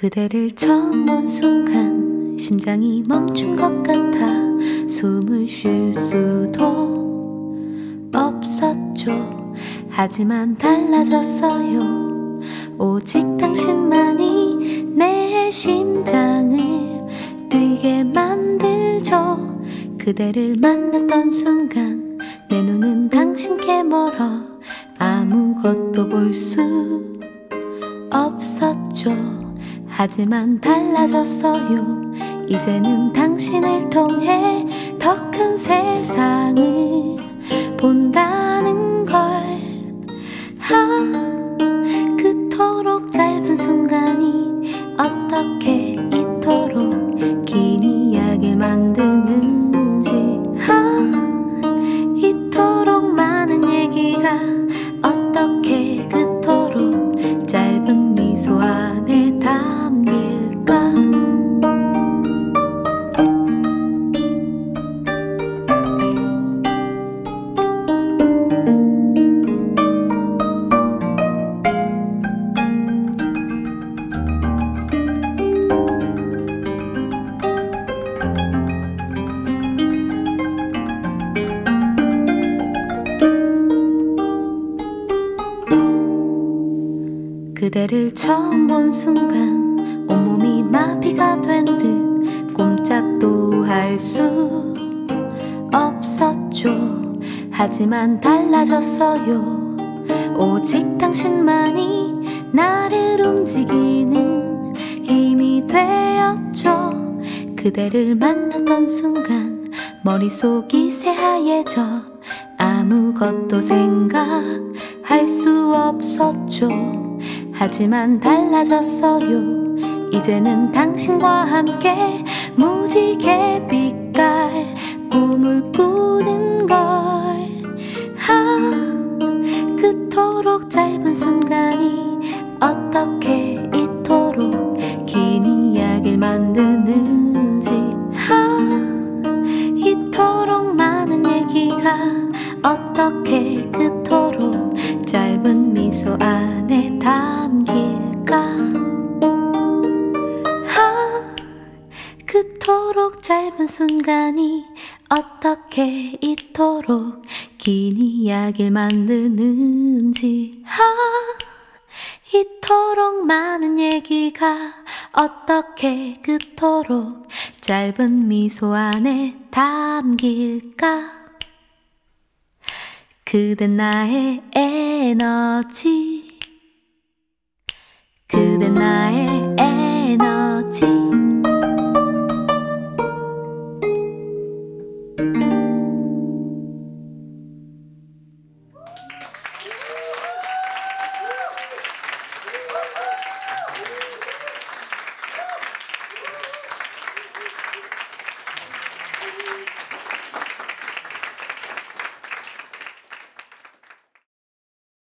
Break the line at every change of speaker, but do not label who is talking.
그대를 처음 본 순간 심장이 멈춘 것 같아 숨을 쉴 수도 없었죠. 하지만 달라졌어요. 오직 당신만이 내 심장을 뛰게 만들죠. 그대를 만났던 순간 내 눈은 당신께 멀어 아무것도 볼 수 없었죠. 하지만 달라졌어요. 이제는 당신을 통해 더 큰 세상을 본다는 걸. 그토록 짧은 순간이 어떻게 이토록 긴 이야기를 만드는지. 이토록 많은 얘기가 어떻게 그토록 짧은 미소 안에 담길까. 그대를 처음 본 순간 온몸이 마비가 된 듯 꼼짝도 할 수 없었죠. 하지만 달라졌어요. 오직 당신만이 나를 움직이는 힘이 되었죠. 그대를 만났던 순간 머릿속이 새하얘져 아무것도 생각할 수 없었죠. 하지만 달라졌어요. 이제는 당신과 함께 무지개 빛깔 꿈을 꾸는 걸. 그토록 짧은 순간이 어떻게 이토록 긴 이야기를 만드는지. 이토록 많은 얘기가 어떻게 그토록 짧은 미소 안에 담길까. 그토록 짧은 순간이 어떻게 이토록 긴 이야기를 만드는지. 이토록 많은 얘기가 어떻게 그토록 짧은 미소 안에 담길까. 그댄 나의 에너지, 그댄 나의